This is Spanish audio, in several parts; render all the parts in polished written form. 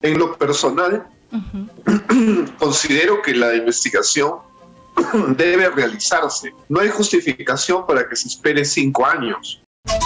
En lo personal, considero que la investigación debe realizarse. No hay justificación para que se espere 5 años.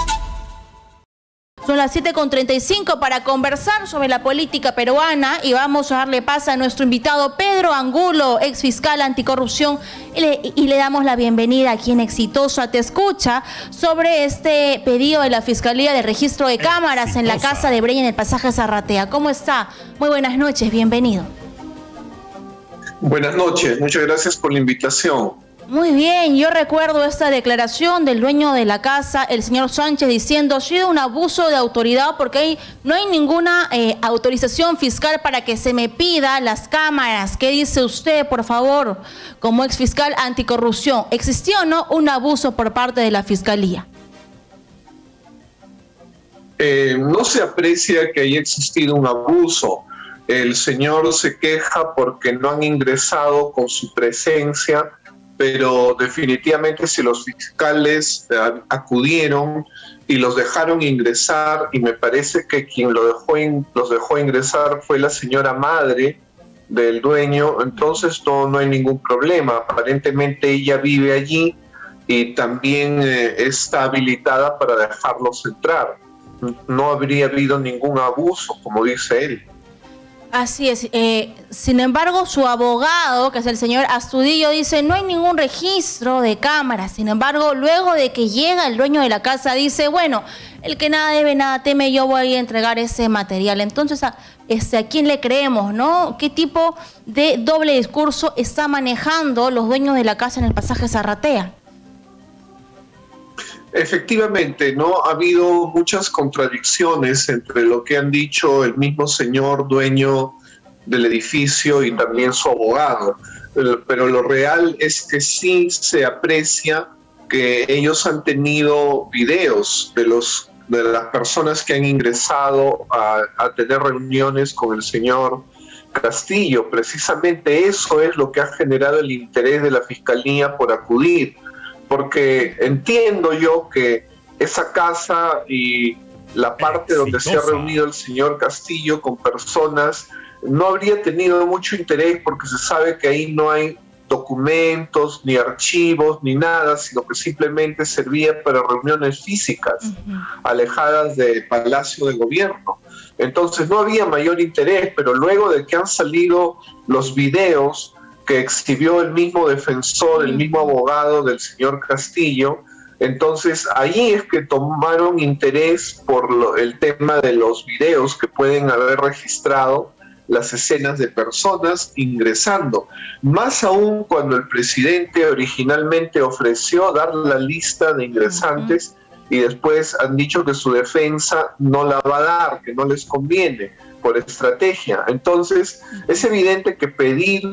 Son las 7:35 para conversar sobre la política peruana y vamos a darle paso a nuestro invitado Pedro Angulo, ex fiscal anticorrupción, y le damos la bienvenida aquí en Exitosa Te Escucha sobre este pedido de la Fiscalía de registro de cámaras en la casa de Breña en el pasaje Zarratea. ¿Cómo está? Muy buenas noches, bienvenido. Buenas noches, muchas gracias por la invitación. Muy bien, yo recuerdo esta declaración del dueño de la casa, el señor Sánchez, diciendo ha sido un abuso de autoridad porque no hay ninguna autorización fiscal para que se me pida las cámaras. ¿Qué dice usted, por favor, como ex fiscal anticorrupción? ¿Existió o no un abuso por parte de la Fiscalía? No se aprecia que haya existido un abuso. El señor se queja porque no han ingresado con su presencia, pero definitivamente si los fiscales acudieron y los dejaron ingresar, y me parece que quien los dejó ingresar fue la señora madre del dueño, entonces no hay ningún problema. Aparentemente ella vive allí y también está habilitada para dejarlos entrar. No habría habido ningún abuso, como dice él. Así es. Sin embargo, su abogado, que es el señor Astudillo, dice no hay ningún registro de cámaras. Sin embargo, luego de que llega el dueño de la casa, dice, bueno, el que nada debe, nada teme, yo voy a entregar ese material. Entonces, ¿a quién le creemos, no? ¿Qué tipo de doble discurso está manejando los dueños de la casa en el pasaje Zarratea? Efectivamente, ¿no? Ha habido muchas contradicciones entre lo que han dicho el mismo señor dueño del edificio y también su abogado, pero lo real es que sí se aprecia que ellos han tenido videos de las personas que han ingresado a tener reuniones con el señor Castillo. Precisamente eso es lo que ha generado el interés de la Fiscalía por acudir, porque entiendo yo que esa casa y la parte donde se ha reunido el señor Castillo con personas no habría tenido mucho interés, porque se sabe que ahí no hay documentos, ni archivos, ni nada, sino que simplemente servía para reuniones físicas, alejadas del Palacio de Gobierno. Entonces no había mayor interés, pero luego de que han salido los videos que exhibió el mismo defensor, el mismo abogado del señor Castillo, entonces ahí es que tomaron interés por el tema de los videos que pueden haber registrado las escenas de personas ingresando. Más aún cuando el presidente originalmente ofreció dar la lista de ingresantes y después han dicho que su defensa no la va a dar, que no les conviene por estrategia. Entonces es evidente que pedir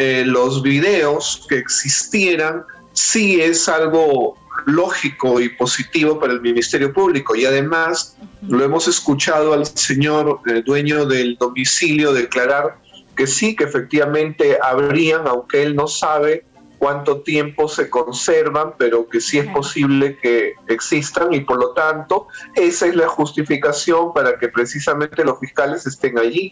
los videos que existieran sí es algo lógico y positivo para el Ministerio Público, y además lo hemos escuchado al señor dueño del domicilio declarar que sí, que efectivamente habrían, aunque él no sabe cuánto tiempo se conservan, pero que sí es posible que existan, y por lo tanto esa es la justificación para que precisamente los fiscales estén allí.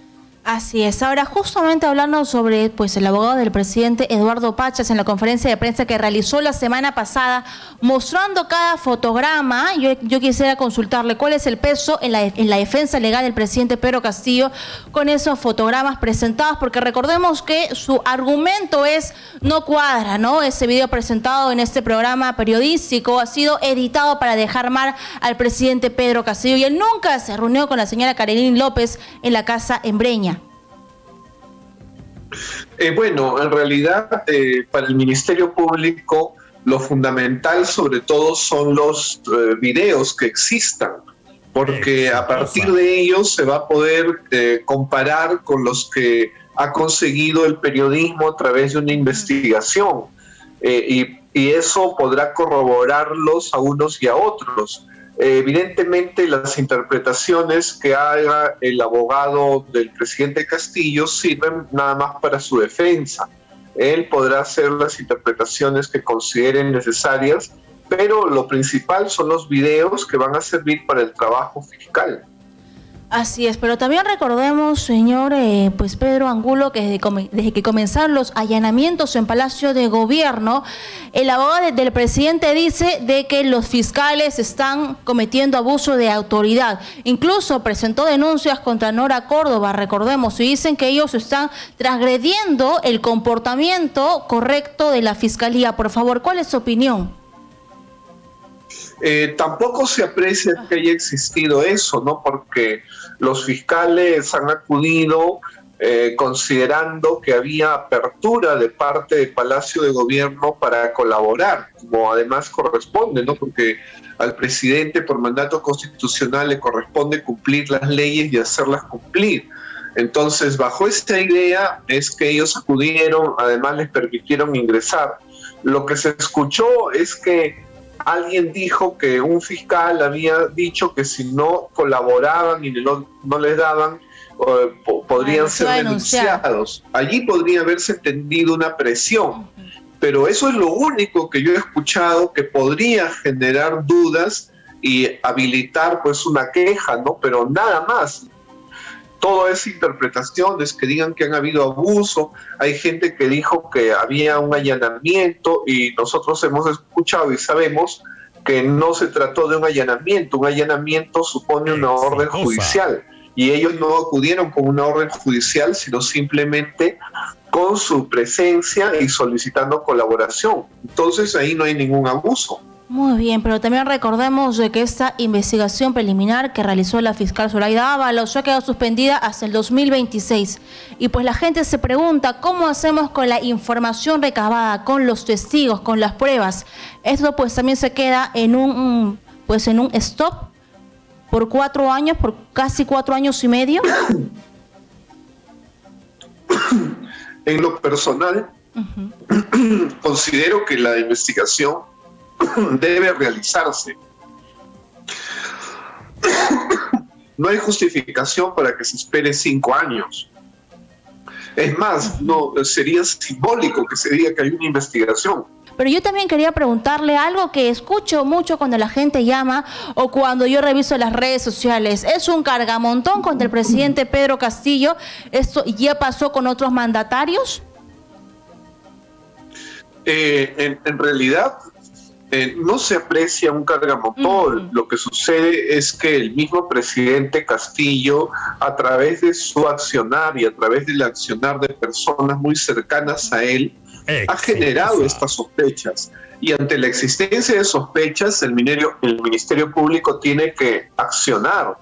Así es. Ahora, justamente hablando sobre el abogado del presidente Eduardo Pachas en la conferencia de prensa que realizó la semana pasada, mostrando cada fotograma, yo quisiera consultarle cuál es el peso en la defensa legal del presidente Pedro Castillo con esos fotogramas presentados, porque recordemos que su argumento no cuadra, ¿no? Ese video presentado en este programa periodístico ha sido editado para dejar mal al presidente Pedro Castillo, y él nunca se reunió con la señora Carolina López en la casa en Breña. Bueno, en realidad para el Ministerio Público lo fundamental sobre todo son los videos que existan, porque a partir de ellos se va a poder comparar con los que ha conseguido el periodismo a través de una investigación, y eso podrá corroborarlos a unos y a otros. Evidentemente las interpretaciones que haga el abogado del presidente Castillo sirven nada más para su defensa. Él podrá hacer las interpretaciones que consideren necesarias, pero lo principal son los videos que van a servir para el trabajo fiscal. Así es, pero también recordemos, señor pues Pedro Angulo, que desde que comenzaron los allanamientos en Palacio de Gobierno, el abogado del presidente dice de que los fiscales están cometiendo abuso de autoridad. Incluso presentó denuncias contra Nora Córdoba, recordemos, y dicen que ellos están transgrediendo el comportamiento correcto de la fiscalía. Por favor, ¿cuál es su opinión? Tampoco se aprecia que haya existido eso, ¿no? Porque los fiscales han acudido considerando que había apertura de parte del Palacio de Gobierno para colaborar, como además corresponde, ¿no? Porque al presidente por mandato constitucional le corresponde cumplir las leyes y hacerlas cumplir. Entonces, bajo esta idea es que ellos acudieron, además les permitieron ingresar. Lo que se escuchó es que alguien dijo que un fiscal había dicho que si no colaboraban y no les daban, podrían ser denunciados. Allí podría haberse entendido una presión, pero eso es lo único que yo he escuchado que podría generar dudas y habilitar pues una queja, ¿no? Pero nada más. Todo es interpretaciones, que digan que han habido abuso. Hay gente que dijo que había un allanamiento y nosotros hemos escuchado y sabemos que no se trató de un allanamiento. Un allanamiento supone una orden judicial y ellos no acudieron con una orden judicial, sino simplemente con su presencia y solicitando colaboración. Entonces ahí no hay ningún abuso. Muy bien, pero también recordemos de que esta investigación preliminar que realizó la fiscal Zoraida Ábalos ha quedado suspendida hasta el 2026. Y pues la gente se pregunta cómo hacemos con la información recabada, con los testigos, con las pruebas. Esto pues también se queda en un stop por 4 años, por casi 4 años y medio. En lo personal, considero que la investigación debe realizarse. No hay justificación para que se espere 5 años. Es más, no sería simbólico que se diga que hay una investigación. Pero yo también quería preguntarle algo que escucho mucho cuando la gente llama o cuando yo reviso las redes sociales. Es un cargamontón contra el presidente Pedro Castillo. ¿Esto ya pasó con otros mandatarios? En realidad, no se aprecia un cargamontón. Lo que sucede es que el mismo presidente Castillo, a través de su accionar y a través del accionar de personas muy cercanas a él, ha generado estas sospechas. Y ante la existencia de sospechas, el Ministerio Público tiene que accionar.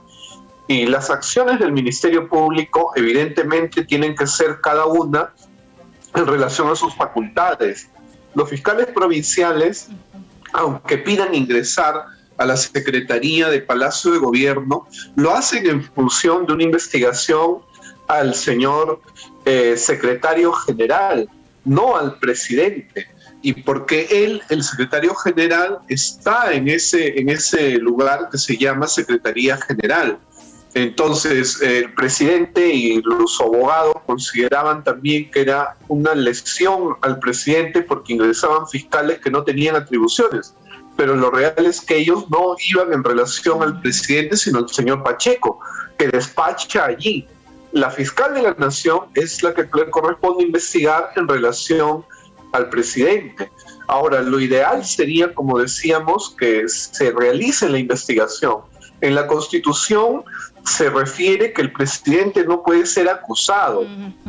Y las acciones del Ministerio Público evidentemente tienen que ser cada una en relación a sus facultades. Los fiscales provinciales, aunque pidan ingresar a la Secretaría de Palacio de Gobierno, lo hacen en función de una investigación al señor secretario general, no al presidente. Y porque él, el secretario general, está en ese lugar que se llama Secretaría General. Entonces, el presidente y los abogados consideraban también que era una lesión al presidente porque ingresaban fiscales que no tenían atribuciones. Pero lo real es que ellos no iban en relación al presidente, sino al señor Pacheco, que despacha allí. La fiscal de la Nación es la que le corresponde investigar en relación al presidente. Ahora, lo ideal sería, como decíamos, que se realice la investigación. En la Constitución se refiere que el presidente no puede ser acusado.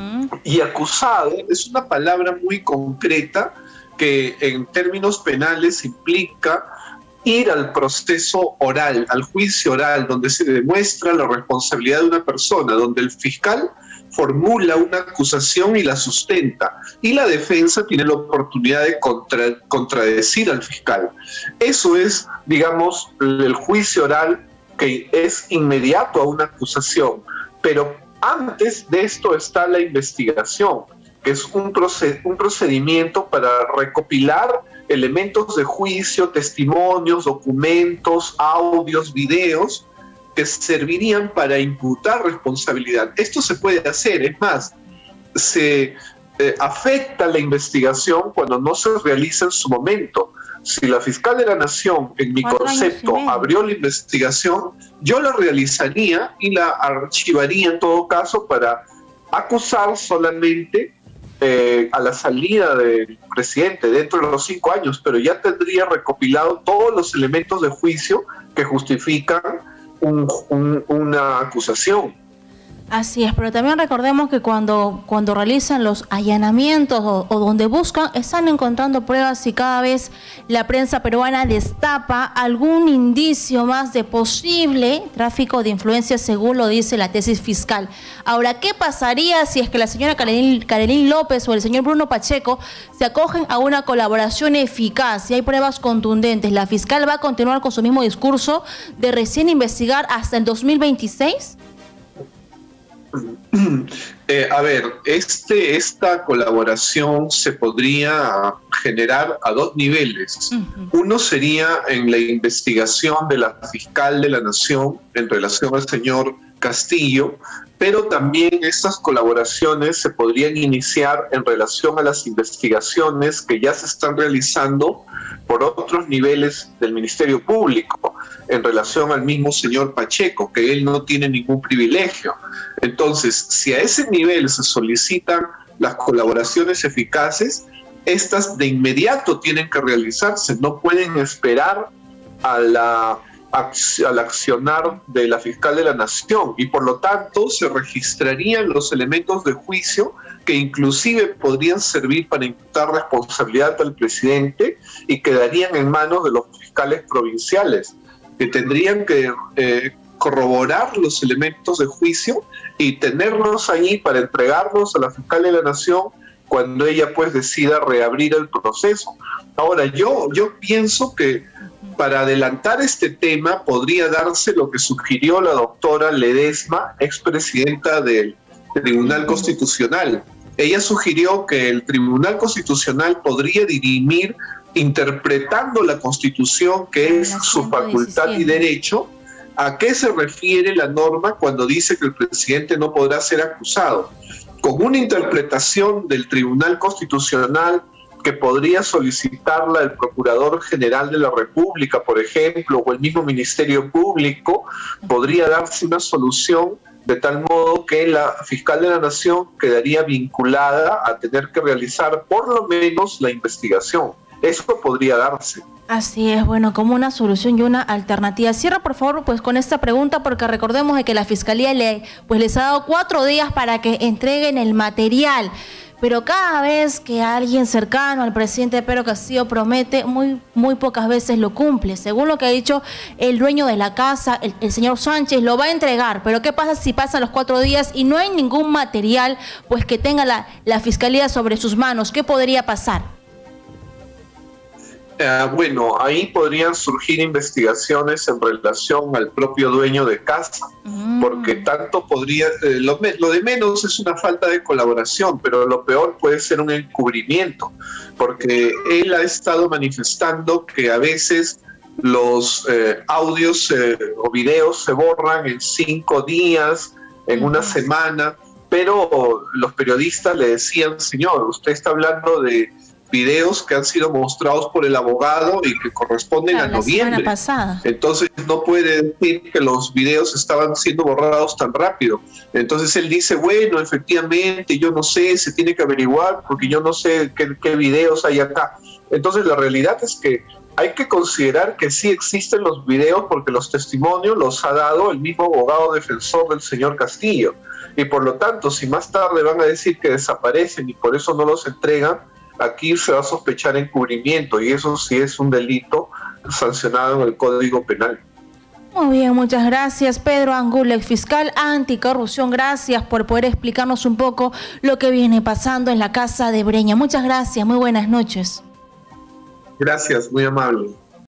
Y acusado es una palabra muy concreta que en términos penales implica ir al proceso oral, al juicio oral, donde se demuestra la responsabilidad de una persona, donde el fiscal formula una acusación y la sustenta, y la defensa tiene la oportunidad de contradecir al fiscal. Eso es, digamos, el juicio oral, que es inmediato a una acusación, pero antes de esto está la investigación, que es un procedimiento para recopilar elementos de juicio, testimonios, documentos, audios, videos, que servirían para imputar responsabilidad. Esto se puede hacer, es más, se afecta la investigación cuando no se realiza en su momento. si la fiscal de la Nación, en mi concepto, abrió la investigación, yo la realizaría y la archivaría en todo caso para acusar solamente a la salida del presidente dentro de los 5 años, pero ya tendría recopilado todos los elementos de juicio que justifican una acusación. Así es, pero también recordemos que cuando realizan los allanamientos o donde buscan, están encontrando pruebas y cada vez la prensa peruana destapa algún indicio más de posible tráfico de influencias, según lo dice la tesis fiscal. Ahora, ¿qué pasaría si es que la señora Carolyn López o el señor Bruno Pacheco se acogen a una colaboración eficaz? Si hay pruebas contundentes, ¿la fiscal va a continuar con su mismo discurso de recién investigar hasta el 2026? A ver, esta colaboración se podría generar a 2 niveles. Uno sería en la investigación de la fiscal de la Nación en relación al señor Castillo, pero también estas colaboraciones se podrían iniciar en relación a las investigaciones que ya se están realizando por otros niveles del Ministerio Público en relación al mismo señor Pacheco, que él no tiene ningún privilegio. Entonces, si a ese nivel se solicitan las colaboraciones eficaces, estas de inmediato tienen que realizarse, no pueden esperar al accionar de la fiscal de la Nación, y por lo tanto se registrarían los elementos de juicio que inclusive podrían servir para imputar responsabilidad al presidente y quedarían en manos de los fiscales provinciales, que tendrían que corroborar los elementos de juicio y tenerlos allí para entregarlos a la fiscal de la Nación cuando ella pues decida reabrir el proceso. Ahora, yo pienso que para adelantar este tema podría darse lo que sugirió la doctora Ledesma, expresidenta del Tribunal Constitucional. Ella sugirió que el Tribunal Constitucional podría dirimir interpretando la Constitución, que es su facultad y derecho, a qué se refiere la norma cuando dice que el presidente no podrá ser acusado. Con una interpretación del Tribunal Constitucional que podría solicitarla el Procurador General de la República, por ejemplo, o el mismo Ministerio Público, podría darse una solución de tal modo que la fiscal de la Nación quedaría vinculada a tener que realizar por lo menos la investigación. Eso podría darse. Así es, bueno, como una solución y una alternativa. Cierra, por favor, pues con esta pregunta, porque recordemos de que la Fiscalía les ha dado 4 días para que entreguen el material. Pero cada vez que alguien cercano al presidente Pedro Castillo promete, muy pocas veces lo cumple. Según lo que ha dicho el dueño de la casa, el señor Sánchez, lo va a entregar. Pero ¿qué pasa si pasan los 4 días y no hay ningún material pues que tenga la Fiscalía sobre sus manos? ¿Qué podría pasar? Bueno, ahí podrían surgir investigaciones en relación al propio dueño de casa, porque tanto podría, lo de menos es una falta de colaboración, pero lo peor puede ser un encubrimiento, porque él ha estado manifestando que a veces los audios o videos se borran en 5 días, en una semana, pero los periodistas le decían, señor, usted está hablando de videos que han sido mostrados por el abogado y que corresponden a noviembre. Entonces no puede decir que los videos estaban siendo borrados tan rápido. Entonces él dice, bueno, efectivamente, yo no sé, se tiene que averiguar porque yo no sé qué videos hay acá. Entonces la realidad es que hay que considerar que sí existen los videos porque los testimonios los ha dado el mismo abogado defensor del señor Castillo. Y por lo tanto, si más tarde van a decir que desaparecen y por eso no los entregan, aquí se va a sospechar encubrimiento y eso sí es un delito sancionado en el Código Penal. Muy bien, muchas gracias. Pedro Angulo, ex fiscal anticorrupción, gracias por poder explicarnos un poco lo que viene pasando en la Casa de Breña. Muchas gracias, muy buenas noches. Gracias, muy amable.